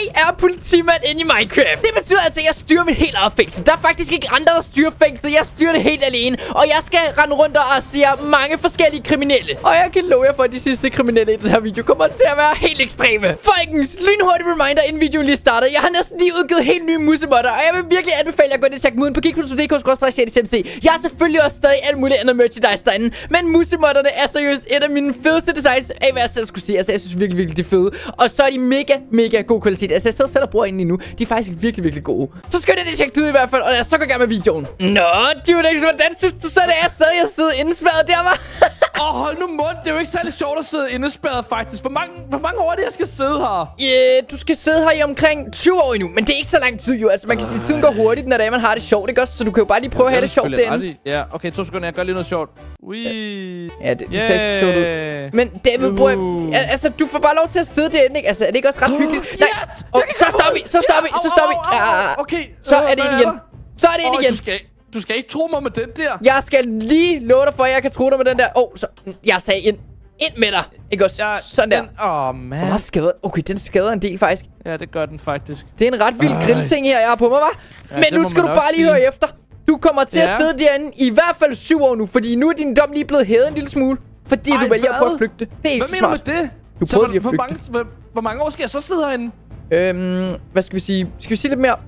er politimand inde i Minecraft. Det betyder altså, at jeg styrer mit helt eget fængsel. Der er faktisk ikke andre, der styrer fængslet. Jeg styrer det helt alene. Og jeg skal rende rundt og arrestere mange forskellige kriminelle. Og jeg kan love jer for, at de sidste kriminelle i den her video kommer til at være helt ekstreme. Folkens, lynhurtig reminder, inden videoen lige starter. Jeg har næsten lige udgivet helt nye musemodder, og jeg vil virkelig anbefale jer at gå ind og tjekke dem ud på geekplus.dk/cdcmc. Jeg har selvfølgelig også stadig alt muligt andet merchandise derinde, men musemodderne er seriøst et af mine fedeste designs af, hvad jeg selv skulle sige. Altså, jeg synes virkelig, det er fede. Og så er de mega god kvalitet. Altså, jeg sidder selv og bruger en lige nu. De er faktisk virkelig gode. Så skal jeg tjekke det ud i hvert fald, og lad os så gå i gang med videoen. Nå, Dudex, hvordan synes du så, det er stadig at sidde indespærret der, var? Hold nu mund. Det er jo ikke særlig sjovt at sidde indespærret, faktisk. Hvor mange år er det, jeg skal sidde her? Du skal sidde her i omkring 20 år endnu, men det er ikke så lang tid jo. Altså, man kan sige, tiden går hurtigt, når man har det sjovt, ikke også? Så du kan jo bare lige prøve at have det sjovt derinde. Ja, okay, 2 sekunder. Jeg gør lige noget sjovt. Ja, det ser ikke sjovt ud. Men David, altså, du får bare lov til at sidde derinde, ikke? Altså, er det ikke også ret hyggeligt? Nej, så stopper vi. Okay. Så er det ind igen. Så er det ind igen. Du skal ikke tro mig med den der. Jeg skal lige love dig for, at jeg kan tro dig med den der. Så jeg sagde ind med dig. Ikke også? Sådan der. Man. Hvor skader. Okay, den skader en del faktisk. Ja, det gør den faktisk. Det er en ret vild grillting her, jeg har på mig, hva'? Ja, men nu skal du bare lige høre efter. Du kommer til at sidde derinde i hvert fald 7 år nu, fordi nu er din dom lige blevet hævet en lille smule. Fordi du vælger at prøve at flygte. Det er ikke så smart. Hvad mener du med det? Du prøver lige at flygte. Hvor mange år skal jeg så sidde herinde? Hvad skal vi sige? Skal vi sige lidt mere?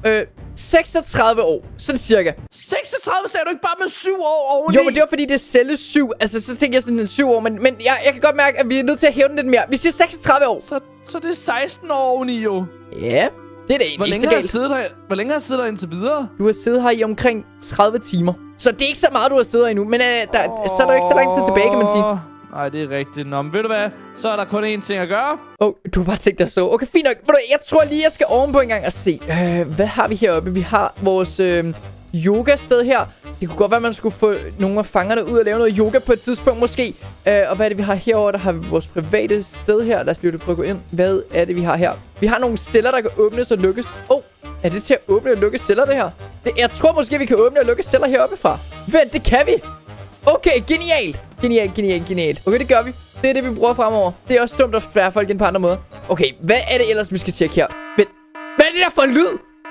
36 år. Sådan cirka. 36 sagde du ikke bare med 7 år oveni? Jo, men det var fordi, det er celle 7. Altså, så tænker jeg sådan en 7 år. Men jeg kan godt mærke, at vi er nødt til at hæve den lidt mere. Vi siger 36 år. Så det er 16 år oveni, jo. Ja, det er det Hvor længe har jeg siddet her indtil videre? Du har siddet her i omkring 30 timer. Så det er ikke så meget, du har siddet her endnu. Men så er der ikke så lang tid tilbage, kan man sige. Nej, det er rigtigt. Nå, men ved du hvad? Så er der kun én ting at gøre. Du har bare tænkt dig så. Okay, fint nok. Jeg tror lige, jeg skal ovenpå en gang og se. Hvad har vi heroppe? Vi har vores yoga-sted her. Det kunne godt være, at man skulle få nogle af fangerne ud og lave noget yoga på et tidspunkt måske. Og hvad er det, vi har herovre? Der har vi vores private sted her. Lad os lige prøve at gå ind. Hvad er det, vi har her? Vi har nogle celler, der kan åbnes og lukkes. Er det til at åbne og lukke celler, det her? Jeg tror måske, vi kan åbne og lukke celler heroppe fra. Vent, det kan vi. Okay, genialt. Genialt. Okay, det gør vi. Det er det, vi bruger fremover. Det er også dumt at spærre folk ind på andre måder. Okay, hvad er det ellers, vi skal tjekke her? Vent. Hvad er det der for en lyd?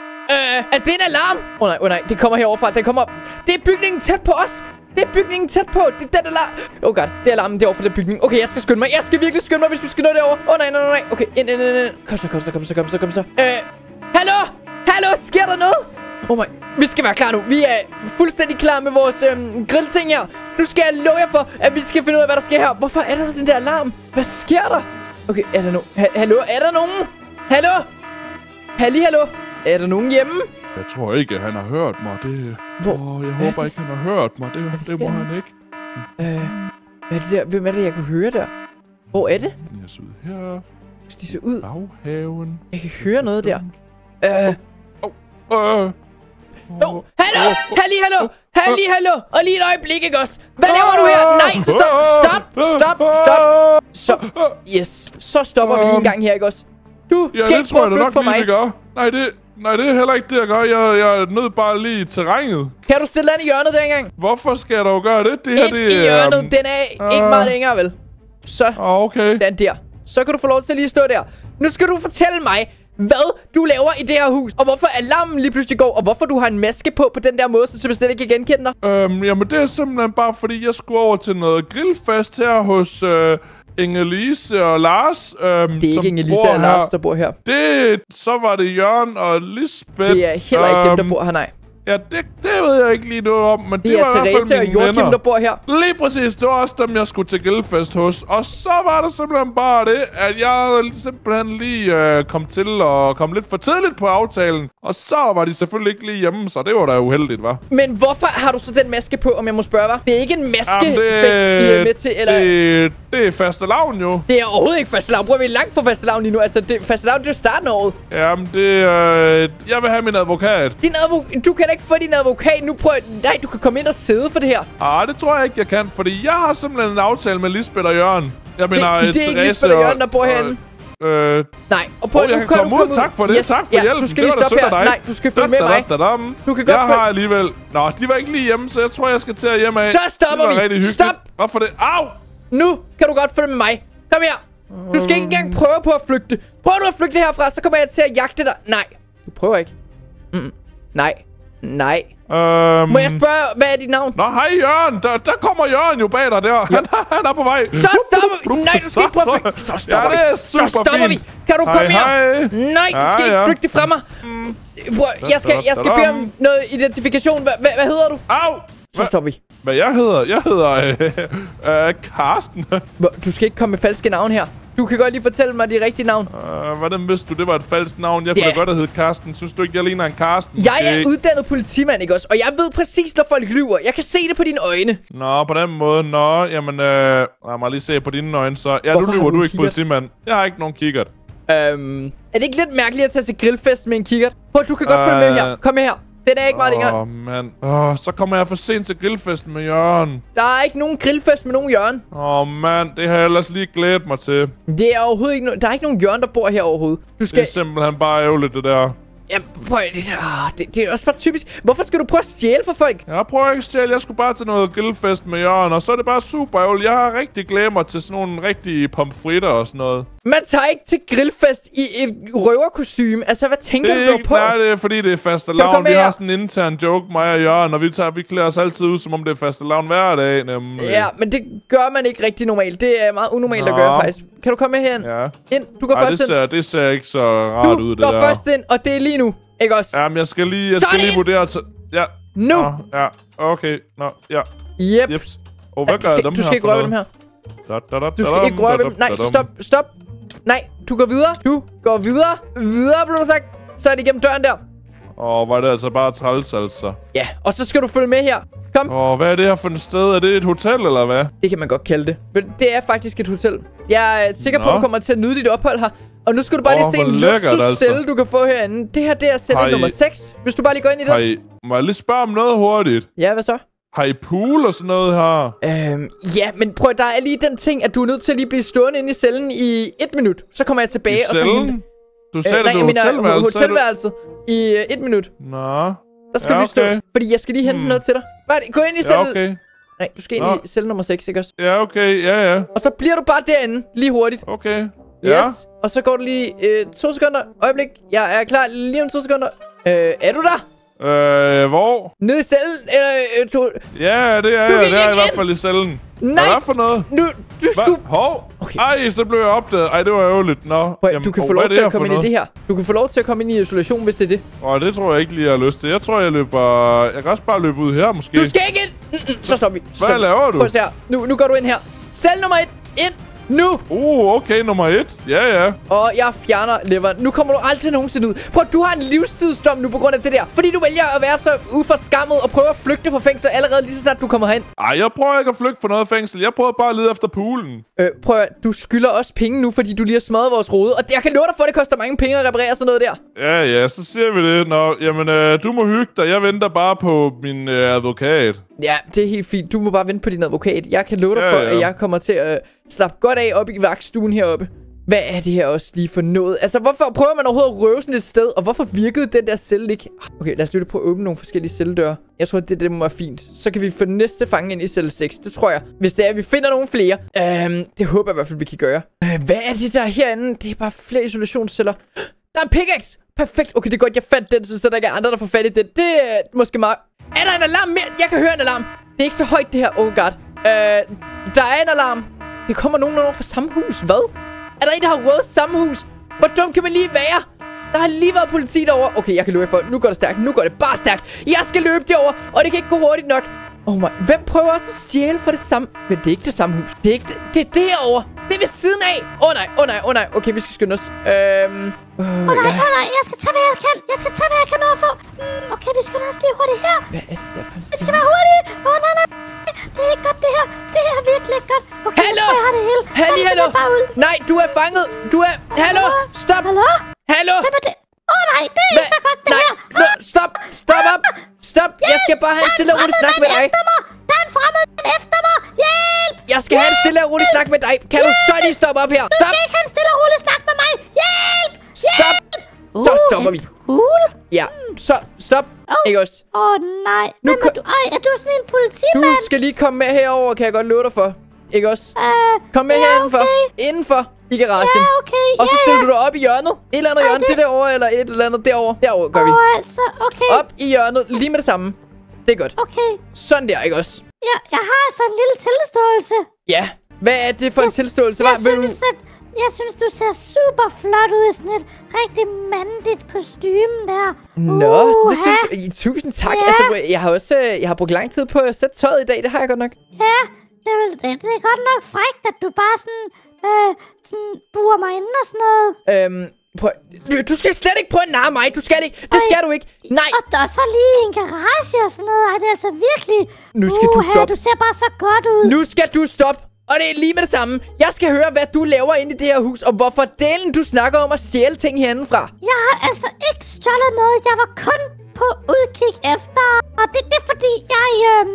Er det en alarm? Nej, det kommer herovre fra. Det er bygningen tæt på os. Det er bygningen tæt på. Det er den alarm. Oh god, det er alarmen derovre for den bygning. Okay, jeg skal skynde mig. Jeg skal virkelig skynde mig, hvis vi skal nå derovre. Nej. Okay, ind. Kom så. Hallo, sker der noget? Oh my, vi skal være klar nu. Vi er fuldstændig klar med vores grillting her. Nu skal jeg love jer for, at vi skal finde ud af, hvad der sker her. Hvorfor er der så den der alarm? Hvad sker der? Okay, er der nogen? Hallo, er der nogen? Hallo? Er der nogen hjemme? Jeg tror ikke, at han har hørt mig. Jeg håber ikke, han har hørt mig. Det må han ikke. Hvad er det der? Hvem er det, jeg kunne høre der? Hvor er det? Jeg ser ud her. De ser ud. Baghaven. Jeg kan høre noget der. Hallo! Og lige et øjeblik, ikke også? Hvad laver du her? Nej, stop! Yes, så stopper vi lige en gang her, ikke også? Du skal ikke prøve at flytte for mig. Nej, det er heller ikke det, jeg gør. Jeg er nødt bare lige i terrænet. Kan du stille den i hjørnet dengang? Hvorfor skal jeg dog gøre det? Det her, det i hjørnet, den er ikke meget længere, vel? Så, okay. Den der. Så kan du få lov til at lige stå der. Nu skal du fortælle mig, hvad du laver i det her hus, og hvorfor alarmen lige pludselig går, og hvorfor du har en maske på den der måde, så jeg slet ikke kan genkende dig. Jamen det er simpelthen bare fordi, jeg skulle over til noget grillfest her hos Inge-Lise og Lars. Det er ikke Inge-Lise og Lars, der bor her. Så var det Jørgen og Lisbeth. Det er heller ikke dem, der bor her, nej. Ja, det ved jeg ikke lige noget om, men det var i hvert fald Therese og Joachim, der bor her. Lige præcis, det var også dem, jeg skulle til grillfest hos. Og så var der simpelthen bare det, at jeg simpelthen lige kom til at komme lidt for tidligt på aftalen. Og så var de selvfølgelig ikke lige hjemme, så det var da uheldigt, hva'? Men hvorfor har du så den maske på, om jeg må spørge, hva'? Det er ikke en maskefest, I er med til, eller? Det er fastelavn, jo. Det er overhovedet ikke fastelavn. Bruger vi langt fra fastelavn lige nu? Altså, fastelavn, det er jo starten af året. Jamen, jeg vil have min advokat. Du kan da ikke få din advokat nu. Nej, du kan komme ind og sidde for det her. Det tror jeg ikke, jeg kan, fordi jeg har simpelthen en aftale med Lisbeth og Jørgen. Jeg mener, det er ikke Lisbeth og Jørgen, der bor herinde. Nej, og jeg kan komme ud. Tak for det. Yes. Tak for hjælpen. Du skal lige stoppe her. Nej, du skal følge med mig. Du kan godt har alligevel. Nå, de var ikke lige hjemme, så jeg tror, jeg skal til at hjem af. Så stopper vi. Stop. Hvorfor det? Au! Nu kan du godt følge med mig. Kom her. Du skal ikke engang prøve på at flygte. Prøver du at flygte herfra, så kommer jeg til at jagte dig. Nej, du prøver ikke. Nej. Må jeg spørge, hvad er dit navn? Nå, hej Jørgen. Der kommer Jørgen jo bag dig der. Ja. Han er på vej. Så stopper vi. Nej, du skal ikke prøve at flygte. Så stopper vi. Ja, det er super så stopper fint. vi. Kan du komme her? Nej, du skal ikke flygte fra mig. Jeg skal bede om noget identifikation. Hvad hedder du? Au! Så stopper vi. Hvad jeg hedder? Jeg hedder Karsten. Du skal ikke komme med falske navn her. Du kan godt lige fortælle mig de rigtige navn. Hvordan vidste du, det var et falsk navn? Jeg kunne da godt have heddet Karsten. Synes du ikke, jeg ligner en Karsten? Jeg er uddannet politimand, ikke også? Og jeg ved præcis, når folk lyver. Jeg kan se det på dine øjne. Nå, på den måde. Nå, jamen, lad mig lige se på dine øjne, så. Ja, nu lyver du ikke politimand. Jeg har ikke nogen kikkert. Er det ikke lidt mærkeligt at tage til grillfest med en kikkert? Prøv, du kan godt følge med her. Kom med her. Den er ikke meget længere. Mand. Så kommer jeg for sent til grillfesten med Jørgen. Der er ikke nogen grillfest med nogen Jørgen. Mand, det har jeg ellers lige glædet mig til. Det er overhovedet ikke der er ikke nogen Jørgen, der bor her overhovedet. Du skal... Det er simpelthen bare ærgerligt, det der. Ja, prøv, det er også bare typisk. Hvorfor skal du prøve at stjæle for folk? Jeg prøver ikke at stjæle. Jeg skulle bare til noget grillfest med Jørgen, og så er det bare super ærgerligt. Jeg har rigtig glædet mig til sådan nogle rigtige pomfritter og sådan noget. Man tager ikke til grillfest i et røverkostyme. Altså, hvad tænker du på? Nej, det er fordi, det er fastelavn. Vi har sådan en intern joke, mig og Jørgen, og vi klæder os altid ud, som om det er fastelavn hver dag. Nemlig. Ja, men det gør man ikke rigtig normalt. Det er meget unormalt at gøre, faktisk. Kan du komme med herhen? Ja. Ind. Du går først ind. Det ser ikke så rart ud, det der. Du går først ind, og det er lige nu. Ikke også? Jamen, jeg skal lige vurdere til... Ja. Nu! Ja, okay. Nå, ja. Yep. Jeps. Hvad gør jeg dem her? Du skal ikke røre dem her. Du skal ikke røre dem. Nej, stop. Nej, du går videre. Videre, blev du sagt. Så er det igennem døren der. Var det altså bare træls, altså. Ja, og så skal du følge med her. Kom. Hvad er det her for et sted? Er det et hotel, eller hvad? Det kan man godt kalde det. Men det er faktisk et hotel. Jeg er sikker på, at du kommer til at nyde dit ophold her. Og nu skal du bare lige se en luksuscelle, du kan få herinde. Det her, det er celle nummer 6. Hvis du bare lige går ind i den. Må jeg lige spørge om noget hurtigt? Ja, hvad så? Har I pool og sådan noget her? Ja, men prøv, der er lige den ting, at du er nødt til at lige blive stående inde i cellen i 1 minut. Så kommer jeg tilbage og så hende. Du sagde det, hotelværelset i 1 minut. Nå. Der skal du stå, fordi jeg skal lige hente noget til dig. Bare gå ind i celle. Okay. Nej, du skal ind i celle nummer 6, ikke også? Ja, okay. Ja. Og så bliver du bare derinde, lige hurtigt. Okay. Yes. Ja. Og så går du lige 2 sekunder. Øjeblik. Jeg er klar lige om 2 sekunder. Er du der? Hvor? Nede i cellen, eller... Ja, det er jeg. Det er i hvert fald i cellen. Nej! Hvad for noget? Du skulle... Hov! Okay. Ej, så blev jeg opdaget. Ej, det var ærgerligt. Nå. Jamen, du kan få lov til at komme ind i det her. Du kan få lov til at komme ind i isolation, hvis det er det. Det tror jeg ikke lige, jeg har lyst til. Jeg tror, jeg løber... Jeg kan også bare løbe ud her, måske. Du skal ikke ind! Så stopper vi. Hvad laver du? Prøv at se her. Nu går du ind her. Celle nummer 1. Ind! Nu! Okay, nummer 1. Ja. Og jeg fjerner leveren. Nu kommer du aldrig nogensinde ud. Prøv, du har en livstidsdom nu på grund af det der. Fordi du vælger at være så uforskammet og prøve at flygte fra fængsel allerede lige så snart du kommer herind. Ej, jeg prøver ikke at flygte fra noget fængsel. Jeg prøver bare at lede efter poolen. Prøv at, du skylder også penge nu, fordi du lige har smadret vores rode. Og jeg kan love dig for, at det koster mange penge at reparere sådan noget der. Ja, så siger vi det. Nå, jamen, du må hygge dig. Jeg venter bare på min advokat. Ja, det er helt fint. Du må bare vente på din advokat. Jeg kan love dig for, at jeg kommer til at slappe godt af op i vagtstuen heroppe. Hvad er det her også lige for noget? Altså, hvorfor prøver man overhovedet at røve sådan et sted? Og hvorfor virkede den der celle ikke? Okay, lad os lige prøve at åbne nogle forskellige celledøre. Jeg tror, det må være fint. Så kan vi få næste fange ind i celle 6. Det tror jeg. Hvis det er, at vi finder nogle flere. Det håber jeg i hvert fald, vi kan gøre. Hvad er det der herinde? Det er bare flere isolationsceller. Der er en pickaxe! Perfekt. Okay, det er godt, jeg fandt den, så der ikke er andre, der får fat i den. Det er måske meget... Er der en alarm mere? Jeg kan høre en alarm. Det er ikke så højt, det her. Oh god. Der er en alarm. Det kommer nogen over fra samme hus. Hvad? Er der en, der har røvet samme hus? Hvor dum kan man lige være? Der har lige været politi derovre. Okay, jeg kan løbe for. Nu går det stærkt. Nu går det bare stærkt. Jeg skal løbe derover, og det kan ikke gå hurtigt nok. Oh my. Hvem prøver også at stjæle for det samme? Men det er ikke det samme hus. Det er ikke det. Det er derovre. Det er ved siden af. Åh nej. Okay, vi skal skynde os. Nej. Jeg skal tage, hvad jeg kan. Hvad jeg kan nå at få. Okay, vi skynder os lige hurtigt her. Hvad er det der for en Det skal være hurtigt. Nej. Det er ikke godt, det her. Det her er virkelig ikke godt. Okay, hallo? jeg har det hele. Hallo. Bare ud. Nej, du er fanget. Hallo. Stop. Hallo. Hvem er det? Nej, det er ikke så godt, det her. Stop op. Stop. Jeg skal bare have en stille og rolig snak med dig. Der er en fremmed mand efter mig. Hjælp. Jeg skal have en stille og rolig snak med dig. Kan du så lige stoppe op her? Du skal ikke have en stille og rolig snak med mig. Hjælp. Stop. Så stopper vi. Ja, så stop. Ikke også? Nej. Er du sådan en politimand? Du skal lige komme med herover, kan jeg godt love dig for. Ikke også? Kom med her indenfor. Indenfor. i garagen. Ja, okay. Og så stiller du dig op i hjørnet. Et eller andet hjørne, det derovre, eller et eller andet derovre. Derovre gør vi. Altså, okay. Op i hjørnet, lige med det samme. Det er godt. Okay. Sådan der, ikke også? Ja, jeg har altså en lille tilståelse. Ja. Hvad er det for en tilståelse? Jeg synes, du ser super flot ud i sådan et rigtig mandigt kostume der. Nå, så det synes jeg. Tusind tak. Ja. Altså, jeg har brugt lang tid på at sætte tøjet i dag. Det har jeg godt nok. Ja, det er godt nok frækt, at du bare sådan burer mig inde og sådan noget. Du skal slet ikke prøve at narre mig. Du skal ikke. Det skal du ikke. Nej. Og så lige en garage og sådan noget. Ej, det er altså virkelig... Nu skal du stoppe. Du ser bare så godt ud. Nu skal du stoppe. Og det er lige med det samme. Jeg skal høre, hvad du laver inde i det her hus, og hvorfor delen du snakker om at stjæle ting herindefra. Jeg har altså ikke stjålet noget. Jeg var kun på udkig efter... Og det er fordi, jeg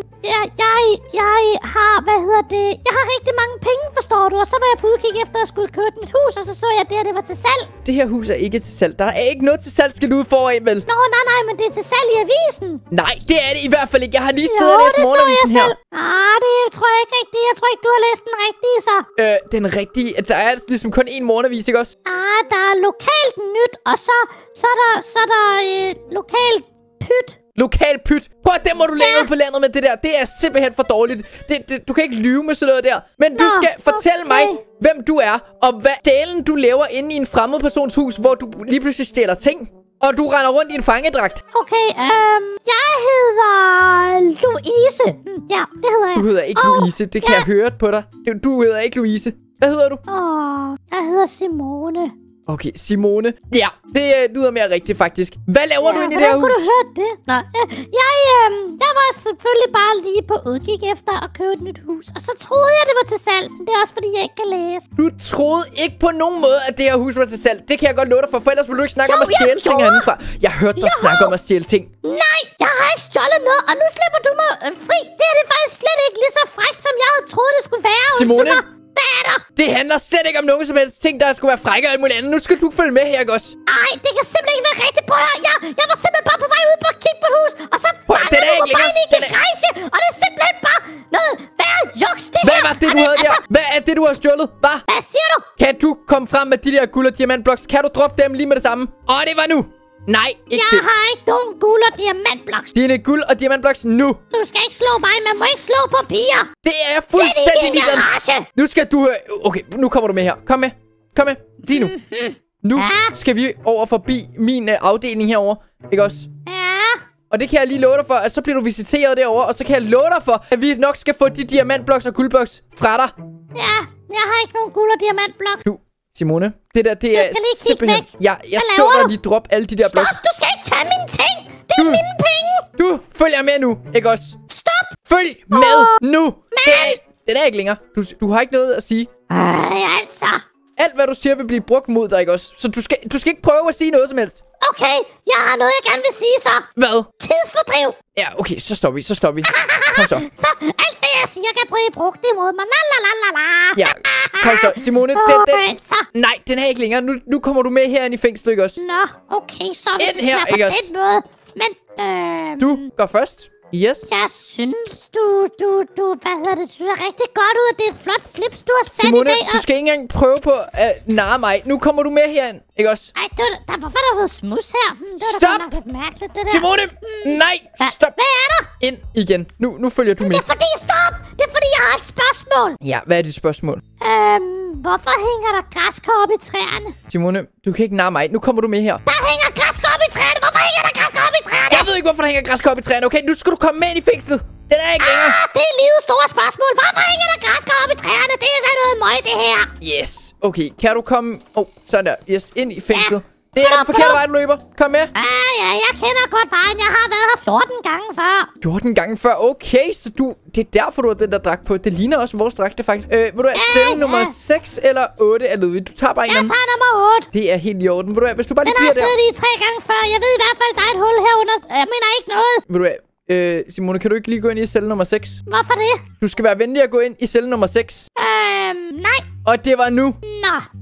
har... Jeg har rigtig mange penge, forstår du? Og så var jeg på udkig efter at skulle købe et hus, og så jeg det, at det var til salg. Det her hus er ikke til salg. Der er ikke noget til salg, skal du ud foran, vel? Nå, nej, men det er til salg i avisen. Nej, det er det i hvert fald ikke. Jeg har lige siddet og læst morgenavisen her. Det tror jeg ikke rigtigt. Jeg tror ikke, du har læst den rigtige, så. Den rigtige. Der er ligesom kun én morgenavis, ikke også? Der er lokalt nyt, og så er der lokalt pyt. Lokal pyt. Prøv at det må du lægge ud på landet med det der. Det er simpelthen for dårligt. Du kan ikke lyve med sådan noget der. Men du skal fortælle mig, hvem du er, og hvad delen du laver inde i en fremmed persons hus, hvor du lige pludselig stjæler ting. Og du render rundt i en fangedragt. Okay, jeg hedder Louise. Ja, det hedder jeg. Du hedder ikke Louise. Det kan jeg høre på dig. Du hedder ikke Louise. Hvad hedder du? Jeg hedder Simone. Okay, Simone. Ja, det lyder mere rigtigt faktisk. Hvad laver du inde i det her hus? Hvordan kunne du høre det? Nå, jeg var selvfølgelig bare lige på udkig efter at købe et nyt hus. Og så troede jeg, det var til salg. Men det er også fordi, jeg ikke kan læse. Du troede ikke på nogen måde, at det her hus var til salg. Det kan jeg godt love dig for ellers vil du ikke snakke om at stjæle ting herindefra. Jeg hørte dig snakke om at stjæle ting. Nej, jeg har ikke stjålet noget, og nu slipper du mig fri. Det er det faktisk slet ikke lige så frækt, som jeg havde troet, det skulle være. Simone, hvad er der? Det handler slet ikke om nogen som helst ting, der skulle være frække og alt muligt andet. Nu skal du følge med her, ikke også? Nej, det kan simpelthen ikke være rigtigt på her. Jeg var simpelthen bare på vej ud på at kigge på et hus, og så fangede du mig bare ind i en garage, og det er simpelthen bare noget værd juks, det her. Hvad var det, du havde der? Hvad er det, du har stjålet? Hvad siger du? Kan du komme frem med de der guld- og diamantbloks? Kan du droppe dem lige med det samme? Og det var nu. Nej, ikke det. Jeg har ikke nogen guld- og diamantbloks. Dine guld- og diamantbloks nu. Du skal ikke slå mig, man må ikke slå på piger. Det er jeg fuldstændig ligeglad med. Nu skal du... Okay, nu kommer du med her. Kom med. Lige nu. Nu skal vi over forbi min afdeling herover. Ikke også? Ja. Og det kan jeg lige love dig for, at så bliver du visiteret derover, og så kan jeg love dig for, at vi nok skal få de diamantbloks og guldbloks fra dig. Ja, jeg har ikke nogen guld- og diamantbloks. Du, Simone, det der, det er simpelthen... Jeg så dig lige droppe alle de der bloks. Stop, du skal ikke tage mine ting. Det er mine penge. Du følger med nu, ikke også? Stop. Følg med nu. Det er ikke længere. Du har ikke noget at sige. Altså. Alt, hvad du siger, vil blive brugt mod dig, ikke også? Så du skal ikke prøve at sige noget som helst. Okay, jeg har noget, jeg gerne vil sige så. Hvad? Tidsfordriv. Ja, okay, så stopper vi. Kom så. Så alt, hvad jeg siger, kan blive brugt imod mig. Ja, kom så. Simone, altså. Nej, den er ikke længere. Nu kommer du med herinde i fængslet, ikke også? Nå, okay, så hvis det her, er på den måde. Men, Du går først. Yes. Jeg synes, du, hvad hedder det, du ser rigtig godt ud, og det er et flot slips, du har sat Simone, i dag. du skal ikke engang prøve på at narre mig. Nu kommer du med herind, ikke også? Ej, hvorfor er der så smus her? Det var Stop! da nok lidt mærkeligt, det der. Simone! Nej, stop! Hvad er der? Ind igen. Nu følger du med. Det er fordi, stop! Det er fordi, jeg har et spørgsmål. Ja, hvad er dit spørgsmål? Hvorfor hænger der græskar op i træerne? Simone, du kan ikke narre mig. Nu kommer du med her. Der hænger græskar op i træerne! Hvorfor hænger der græskar op i træerne? Jeg ved ikke, hvorfor der hænger græskar op i træerne. Okay, nu skal du komme med ind i fængslet. Den er ikke længere. Det er livets store spørgsmål. Hvorfor hænger der græskar op i træerne? Det er da noget møg, det her. Yes. Okay, kan du komme... sådan der. Yes, ind i fængslet. Det er den forkerte vej, du løber. Kom med. Ja, jeg kender godt vejen. Jeg har været her 14 gange før. 14 gange før? Okay, så det er derfor, du har den der dragt på. Det ligner også vores dragt, det faktisk. Vil du have celle nummer 6 eller 8 er Ludvig? Du tager bare en. Jeg tager nummer 8. Det er helt i orden. Vil du have, hvis du bare lige bliver der. Den har siddet i 3 gange før. Jeg ved i hvert fald, der er et hul herunder. Jeg mener ikke noget. Vil du have... Simone, kan du ikke lige gå ind i celle nummer 6? Hvorfor det? Du skal være venlig at gå ind i celle nummer 6. Nej. Og det var nu. Nå.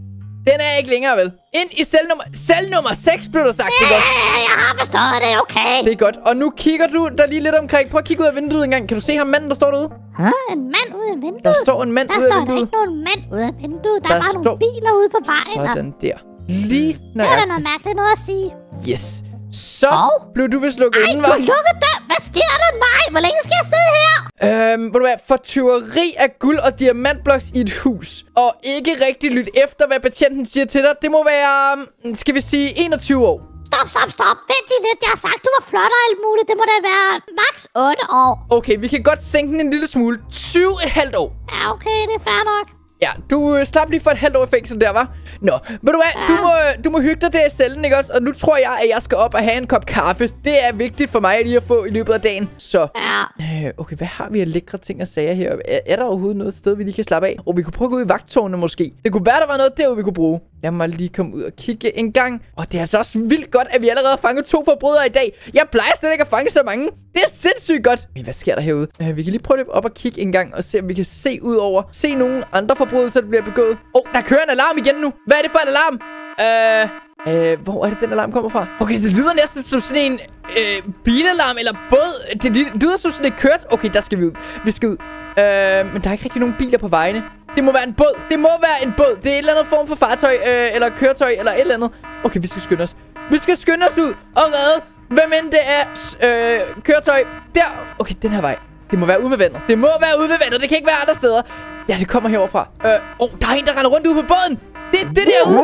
Den er ikke længere, vel? Ind i cell nummer 6, blev der sagt, ikke også? Ja, jeg har forstået det, okay. Det er godt. Og nu kigger du der lige lidt omkring. Prøv at kigge ud af vinduet en gang. Kan du se ham manden, der står derude? En mand ude af vinduet? Der står en mand Der ude af står vinduet. ikke nogen mand ude af vinduet. Der er bare står- nogle biler ude på vejen. Sådan der. Lige Det er da nøjagtigt. noget mærkeligt noget at sige. Yes. Så blev du vist lukket Ej, inden, du var? lukkede dør. Hvad sker der? Nej, hvor længe skal jeg sidde her? Ved du hvad? For tyveri af guld og diamantbloks i et hus. Og ikke rigtig lyt efter, hvad betjenten siger til dig. Det må være, skal vi sige, 21 år. Stop. Vent lige lidt. Jeg har sagt, du var flot og alt muligt. Det må da være max 8 år. Okay, vi kan godt sænke den en lille smule. 20,5 år. Ja, okay, det er fair nok. Ja, du slap lige for et halvt år i fængsel der, var. Nå, ved du hvad? Du må hygge dig der i cellen, ikke også? Og nu tror jeg, at jeg skal op og have en kop kaffe. Det er vigtigt for mig lige at få i løbet af dagen. Så, Ja. okay, hvad har vi af lækre ting at sige her? Er der overhovedet noget sted, vi lige kan slappe af? Og vi kunne prøve at gå ud i vagttårnet måske. Det kunne være, der var noget derude, vi kunne bruge. Lad mig lige komme ud og kigge en gang. Og det er altså også vildt godt, at vi allerede har fanget 2 forbrydere i dag. Jeg plejer slet ikke at fange så mange. Det er sindssygt godt. Men hvad sker der herude? Vi kan lige prøve at løbe op og kigge en gang og se, om vi kan se ud over. Se nogle andre forbrydelser, der bliver begået. Der kører en alarm igen nu. Hvad er det for en alarm? Hvor er det, den alarm kommer fra? Okay, det lyder næsten som sådan en bilalarm eller båd. Det lyder som sådan et kørt. Okay, der skal vi ud. Vi skal ud. Men der er ikke rigtig nogen biler på vejene. Det må være en båd. Det må være en båd. Det er et eller andet form for fartøj, eller køretøj, eller et eller andet. Okay, vi skal skynde os. Vi skal skynde os ud og redde, hvem end det er, køretøj. Der. Okay, den her vej. Det må være ude med vandet. Det må være ude med vandet. Det kan ikke være andre steder. Ja, det kommer heroverfra. Der er en, der render rundt ude på båden. Det er derude.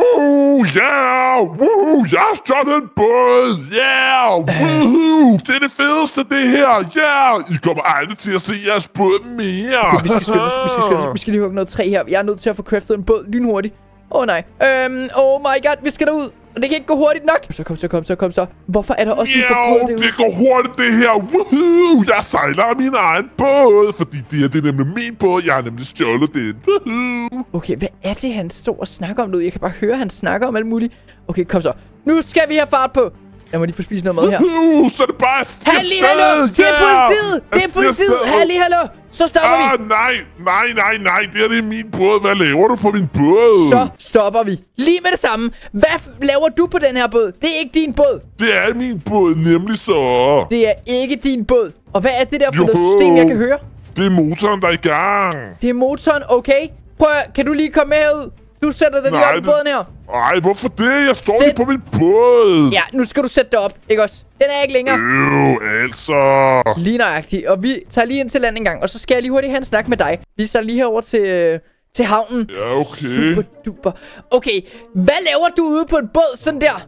Jeg har stjålet en båd. Det er det fedeste, det her. I kommer aldrig til at se jeres båd mere. Okay, vi skal skynde os. Vi skal lige hugge noget træ her. Jeg er nødt til at få craftet en båd lynhurtigt. Nej. Oh my god, vi skal derud. Og det kan ikke gå hurtigt nok. Så kom så. Hvorfor er der også en båd derude? Det går hurtigt, det her. Jeg sejler af min egen båd, fordi det er nemlig min båd. Jeg har nemlig stjålet den. Okay, hvad er det, han står og snakker om nu? Jeg kan bare høre, han snakker om alt muligt. Okay, kom så. Nu skal vi have fart på. Jeg må lige få spist noget mad her. Så er det bare Hallo! Det er politiet! Det er politiet! Hallo! Så stopper vi! Nej, det er min båd. Hvad laver du på min båd? Så stopper vi. Lige med det samme. Hvad laver du på den her båd? Det er ikke din båd. Det er min båd, nemlig så. Det er ikke din båd. Og hvad er det der for noget system, jeg kan høre? Det er motoren, der er i gang. Det er motoren, okay. Prøv at, kan du lige komme med herud? Du sætter den lige op på båden her. Nej, hvorfor det? Jeg står lige på min båd. Ja, nu skal du sætte det op, ikke også? Den er ikke længere. Altså. Lige nøjagtigt. Og vi tager lige ind til land en gang. Og så skal jeg lige hurtigt have en snak med dig. Vi står lige herover til havnen. Ja, okay. Super duper. Okay, hvad laver du ude på en båd sådan der?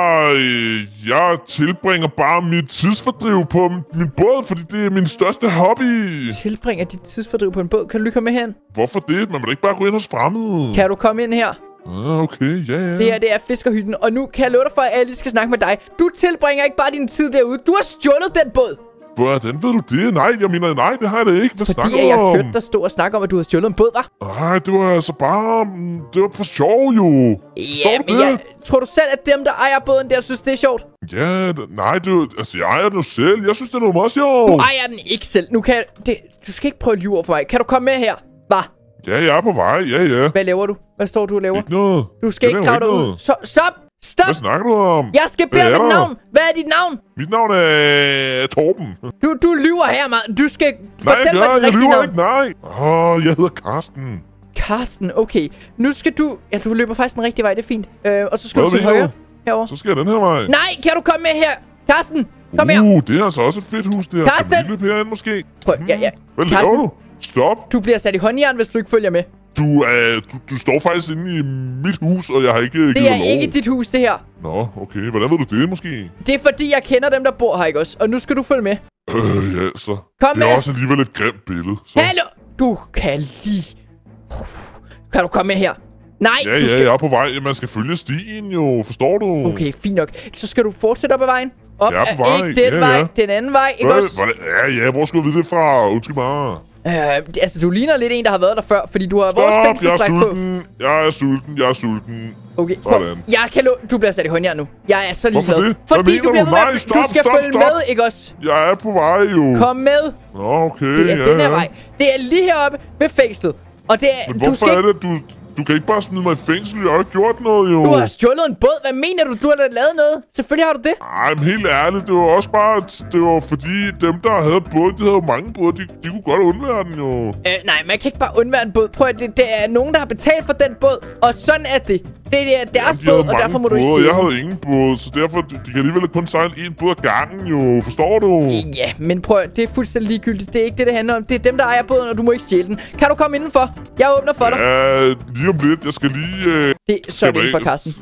Jeg tilbringer bare mit tidsfordriv på min båd, fordi det er min største hobby. Tilbringer dit tidsfordriv på en båd? Kan du lige komme med hen? Hvorfor det? Man må da ikke bare gå ind hos fremmede. Kan du komme ind her? Okay, ja. Det her, det er fiskerhytten. Og nu kan jeg love dig for, at jeg lige skal snakke med dig. Du tilbringer ikke bare din tid derude. Du har stjålet den båd. Hvordan ved du det? Nej, det har jeg da ikke. Hvad snakker du om? Fordi jeg hørte dig stå og snakke om, at du har stjålet en båd, hva'? Nej, det var altså bare... Det var for sjov, jo. Ja, men tror du selv, at dem, der ejer båden der, synes, det er sjovt? Ja, nej, jeg ejer den jo selv. Jeg synes, det er noget meget sjovt. Du ejer den ikke selv. Nu kan du skal ikke prøve at lyve for mig. Kan du komme med her? Hva? Ja, jeg er på vej. Ja. Hvad laver du? Hvad står du og laver? Ikke noget. Du skal ikke grave dig ud. Stop! Hvad snakker du om? Jeg skal bede om dit navn. Hvad er dit navn? Mit navn er Torben. Du lyver her, mand. Du skal fortælle mig dit rigtige navn. Nej. Jeg hedder Karsten. Karsten, okay. Nu skal du... Ja, du løber faktisk den rigtige vej. Det er fint. Og så skal du til højre. Herovre. Så skal jeg den her vej. Nej, kan du komme med her? Karsten, kom her. Det er altså også et fedt hus, det her. Karsten! Kan vi løbe herind, måske? Prøv, ja. Hvad laver du? Stop. Du bliver sat i håndjern, hvis du ikke følger med. Du står faktisk inde i mit hus, og jeg har ikke givet Det er lov. ikke dit hus, det her. Nå, okay. Hvordan ved du det, måske? Det er fordi, jeg kender dem, der bor her, ikke også? Og nu skal du følge med. Ja, så. Kom det er med. også alligevel et grimt billede. Så. Hallo! Du kan lige... Kan du komme med her? Nej, Ja, du skal... jeg er på vej. Man skal følge stien jo, forstår du? Okay, fint nok. Så skal du fortsætte op ad vejen. Op Jeg er på vej. ikke den vej, den anden vej, ikke også? Ja, hvor skulle du vide det fra? Undskyld mig. Altså, du ligner lidt en, der har været der før, fordi du har vores fængselsdragt på. Jeg er sulten. Okay, sådan. Jeg kan du bliver sat i håndjern nu. Jeg er så ligeglad. Hvorfor det? Fordi du bliver ved med, Stop, du skal følge med, ikke også? Jeg er på vej jo. Kom med. Nå, okay. Det er den her vej. Det er lige heroppe ved fængslet. Og det er... Men hvorfor er det, Du kan ikke bare smide mig i fængsel. Jeg har ikke gjort noget, jo. Du har stjålet en båd. Hvad mener du? Du har da lavet noget. Selvfølgelig har du det. Ej, men helt ærligt, det var også bare... Det var fordi dem, der havde båd, de havde jo mange både. De kunne godt undvære den, jo. Nej, man kan ikke bare undvære en båd. Prøv at det er nogen, der har betalt for den båd. Og sådan er det. Det er deres båd, og derfor må du ikke sige. Jeg havde ingen båd, så derfor de kan alligevel kun sejle en båd ad gangen, jo. Forstår du? Ja, men prøv at, det er fuldstændig ligegyldigt. Det er ikke det handler om. Det er dem, der ejer båden, og du må ikke stjæle den. Kan du komme indenfor? Jeg åbner for dig. Ja, lige om lidt. Jeg skal lige... Så er det indenfor, Carsten.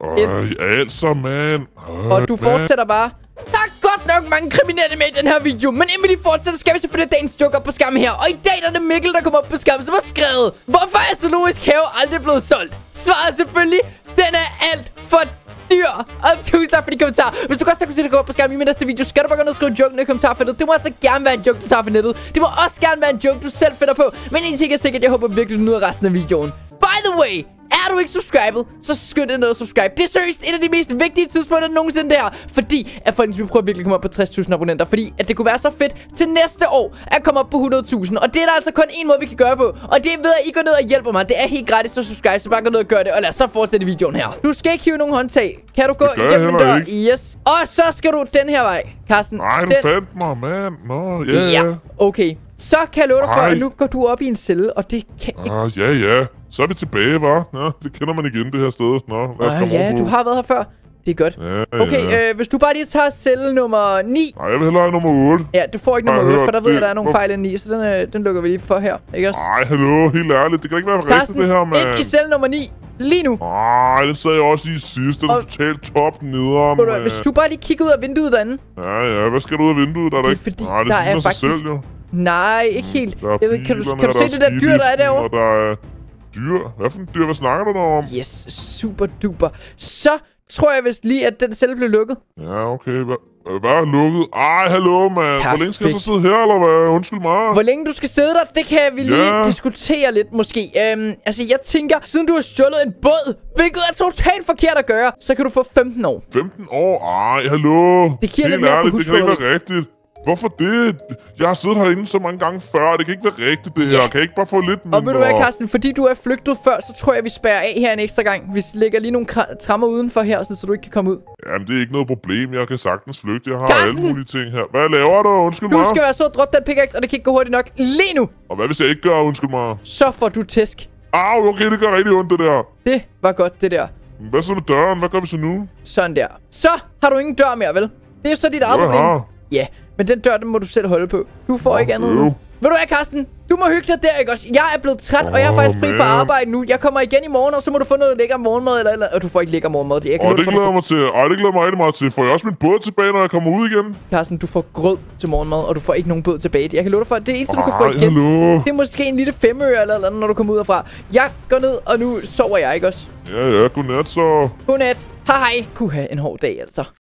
Altså, mand. Og du fortsætter bare. Der er godt nok mange kriminelle med i den her video, men inden vi lige fortsætter, skal vi selvfølgelig dagens joke op på skærmen her. Og i dag der er det Mikkel, der kommer op på skærmen, som har skrevet: hvorfor er zoologisk have aldrig blevet solgt? Svaret selvfølgelig, den er alt for dyr. Og tusind tak for de kommentarer. Hvis du godt kunne se, at gå op på skærmen i min næste video, skal du bare gå ned og skrive joken i kommentarfeltet. Det må altså gerne være en joke, du tager for nettet. Det må også gerne være en joke, du selv finder på. Men en ting er sikkert, jeg håber virkelig, du nyder resten af videoen. By the way, er du ikke subscribet, så skynd dig ned og subscribe. Det er seriøst et af de mest vigtige tidspunkter nogensinde der. Fordi at folkens, vi prøver virkelig at komme op på 60.000 abonnenter. Fordi at det kunne være så fedt til næste år at komme op på 100.000. Og det er der altså kun én måde, vi kan gøre på. Og det er ved, at I går ned og hjælper mig. Det er helt gratis at subscribe, så bare gå ned og gør det. Og lad os så fortsætte videoen her. Du skal ikke hive nogen håndtag. Kan du gå igennem en dør? Yes. Og så skal du den her vej, Carsten. Nej, du fandt mig, mand. Nå, ja. Okay. Så kan jeg love dig for, at nu går du op i en celle, og det kan ikke... Ja. Så er vi tilbage, hva'? Nå, det kender man igen, det her sted. Nå, lad os komme over på. Du har været her før. Det er godt. Ja, okay, hvis du bare lige tager celle nummer 9. Nej, jeg vil hellere have nummer 8. Ja, du får ikke nummer 8, for der ved jeg, der er nogle fejl i 9, så den lukker vi lige for her, ikke også? Nej, hallo, helt ærligt. Det kan ikke være rigtigt, det her, mand. Ind i celle nummer 9. Lige nu. Nej, det sagde jeg også i sidst. Den er totalt top nederen. Hvis du bare lige kigger ud af vinduet derinde. Ja, hvad skal du ud af vinduet? Der er ikke... Fordi nej, det er faktisk... sig selv, jo. Nej, ikke helt. Jeg ved, kan du se det der dyr, der er derovre? Og der er dyr. Hvad for en dyr? Hvad snakker du om? Yes, super duper. Så tror jeg vist lige, at den celle blev lukket. Ja, okay. Hvad er lukket? Ej, hallo, mand. Hvor længe skal jeg så sidde her, eller hvad? Undskyld mig. Hvor længe du skal sidde der, det kan vi lige diskutere lidt, måske. Altså, jeg tænker, siden du har stjålet en båd, hvilket er totalt forkert at gøre, så kan du få 15 år. 15 år? Ej, hallo. Det giver lidt mere for det kan ikke være rigtigt. Hvorfor det? Jeg har siddet herinde så mange gange før. Det kan ikke være rigtigt, det her. Kan jeg ikke bare få lidt mindre? Og ved du hvad, Carsten? Fordi du er flygtet før, så tror jeg, vi spærrer af her en ekstra gang. Vi lægger lige nogle trammer udenfor her, så du ikke kan komme ud. Jamen, det er ikke noget problem. Jeg kan sagtens flygte. Jeg har alle mulige ting her. Hvad laver du? Undskyld mig. Du skal være så at droppe den pickaxe, og det kan ikke gå hurtigt nok lige nu. Og hvad hvis jeg ikke gør? Undskyld mig. Så får du tæsk. Au, okay, det gør rigtig ondt, det der. Det var godt, det der. Hvad så med døren? Hvad gør vi så nu? Sådan der. Så har du ingen dør mere, vel? Det er jo så dit eget problem. Ja, men den dør, den må du selv holde på. Du får ikke andet nu. Ved du hvad, Carsten? Du må hygge dig der, ikke også? Jeg er blevet træt, og jeg er faktisk fri fra arbejde nu. Jeg kommer igen i morgen, og så må du få noget lækker morgenmad eller... Og du får ikke lækker morgenmad. Det glæder jeg mig til. Det glæder mig rigtig meget til. Får jeg også min båd tilbage, når jeg kommer ud igen? Carsten, du får grød til morgenmad, og du får ikke nogen båd tilbage. Jeg kan love dig for, at det eneste, du kan få igen, det er måske en lille 5 øre eller andet, når du kommer ud herfra. Jeg går ned, og nu sover jeg, ikke også? Ja, godnat så. Godnat. Hej. Kunne have en hård dag, altså.